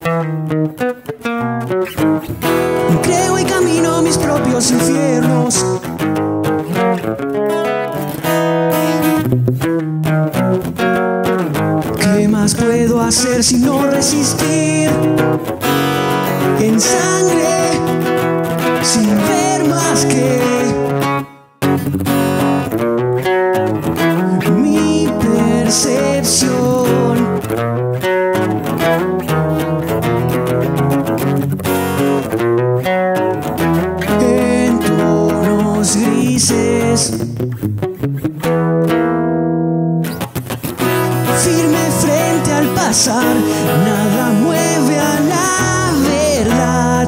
Creo y camino mis propios infiernos. ¿Qué más puedo hacer si no resistir? En sangre, sin ver más que mi percepción. En tonos grises, firme frente al pasar, nada mueve a la verdad.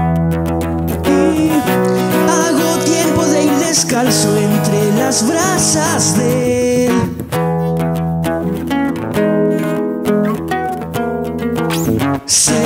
Y hago tiempo de ir descalzo entre las brasas de él. Se